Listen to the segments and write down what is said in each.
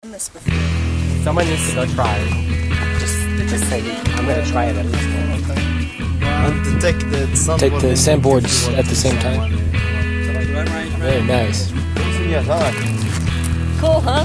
This before. Someone needs to go try it. Just say, I'm going to try it at least once. And to take the sandboards at the same time. Very nice. Cool, huh?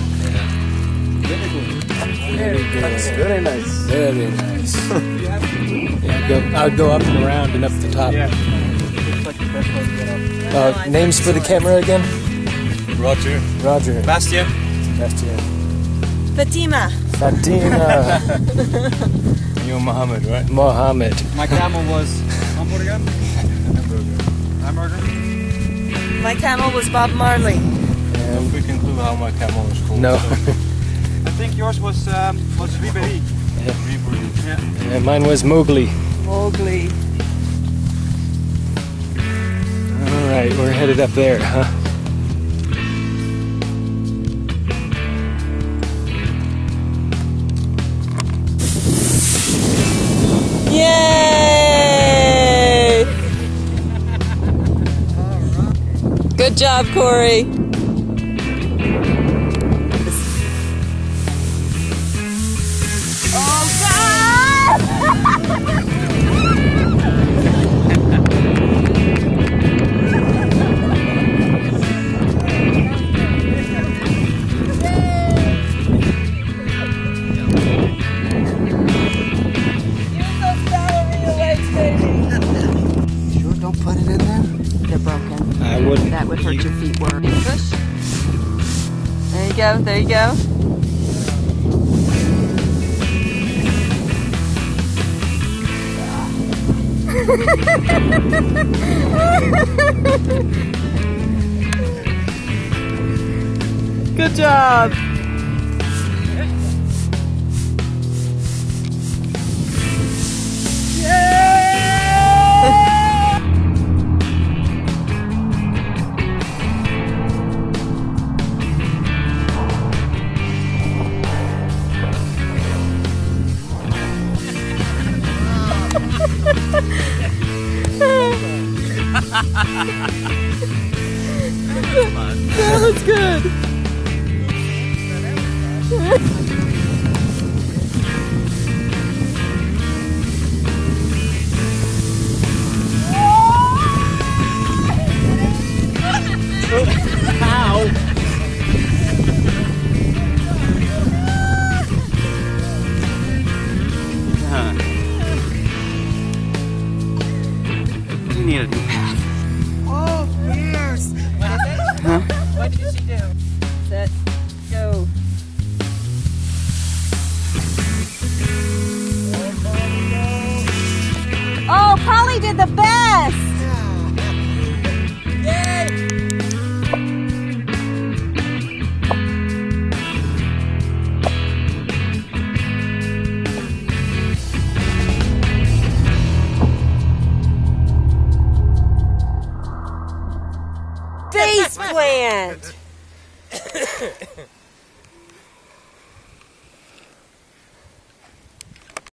Very nice. Very nice. Yeah, I'd go up and around and up the top. Yeah. Looks like the best way to get up. Names for the camera again? Roger. Roger. Bastian. Bastian. Fatima. Fatima. You're Mohammed, right? Mohammed. My camel was hamburger. Hamburger. My camel was Bob Marley. No freaking clue how my camel was called. No. So. I think yours was Ribéry. Yeah. Yeah. And mine was Mowgli. Mowgli. All right, we're headed up there, huh? Yay! Good job, Corey. Oh, God! Don't put it in there. They're broken. I wouldn't. That would hurt your feet more. Push. There you go. There you go. Good job. That was good. Ow! You need a new path. Oh, years. Huh? What did she do? Set, go. Oh, Polly did the best. Yay! Face plant.